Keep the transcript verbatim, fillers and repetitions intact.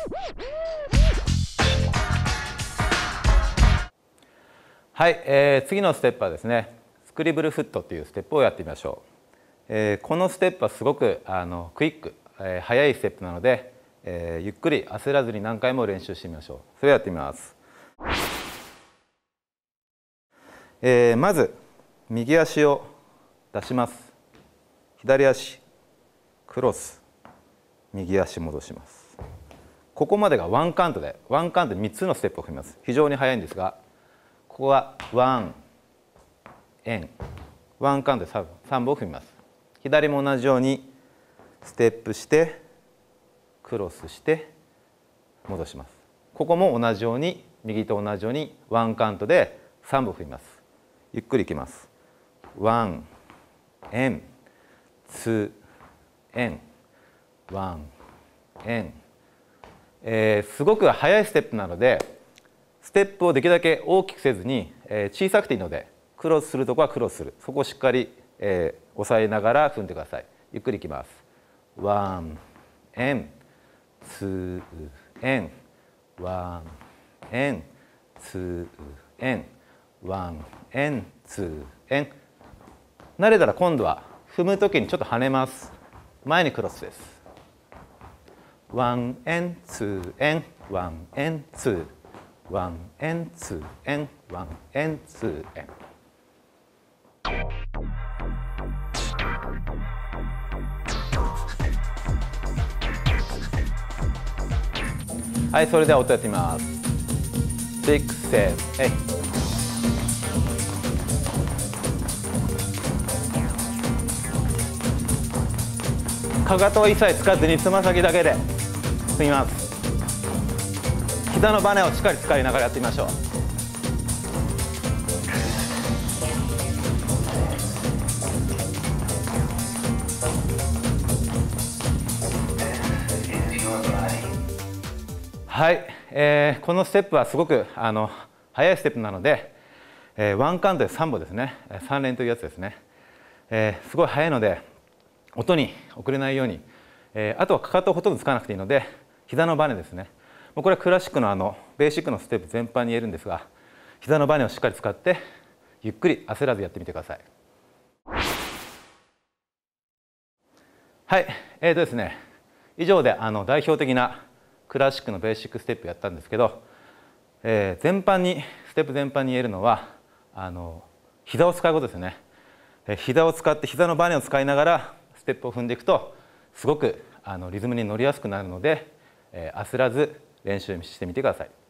はい、えー、次のステップはですね、スクリブルフットというステップをやってみましょう。えー、このステップはすごくあのクイック、えー、速いステップなので、えー、ゆっくり焦らずに何回も練習してみましょう。それをやってみます。えー、まず右足を出します。左足クロス、右足戻します。ここまでがワンカウントで、ワンカウントでみっつのステップを踏みます。非常に速いんですが、ここはワン、エン、ワンカウントでさんぼん踏みます。左も同じようにステップしてクロスして戻します。ここも同じように右と同じようにワンカウントでさんぼん踏みます。ゆっくりいきます。ワン、エン、ツー、エン、ワン、エン、えー、すごく速いステップなので、ステップをできるだけ大きくせずに、えー、小さくていいので、クロスするところはクロスする、そこをしっかり、えー、押さえながら踏んでください。ゆっくりいきます。ワン、エン、ツー、エン、ワン、エン、ツー、エン、ワン、エン、ツー、エン。慣れたら今度は踏むときにちょっと跳ねます。前にクロスです。ワン、エン、ツー、エン、ワン、エン、ツー、ワン、エン、ツー、エン、ワン、エン、ツー、エン。はい、それでは音やってみます。シックス、セブン、エイト。かかとを一切使ってにつま先だけで踏みます。膝のバネをしっかり使いながらやってみましょう。はい、えー、このステップはすごくあの速いステップなので、えー、ワンカウントでさんぼんですね、さん連というやつですね、えー、すごい速いので音に遅れないように、えー、あとはかかとをほとんどつかなくていいので膝のバネですね。もうこれはクラシックのあのベーシックのステップ全般に言えるんですが、膝のバネをしっかり使ってゆっくり焦らずやってみてください。はい、えーとですね、以上であの代表的なクラシックのベーシックステップやったんですけど、えー、全般にステップ全般に言えるのはあの膝を使うことですね。えー、膝を使って膝のバネを使いながらステップを踏んでいくとすごくあのリズムに乗りやすくなるので、えー、焦らず練習してみてください。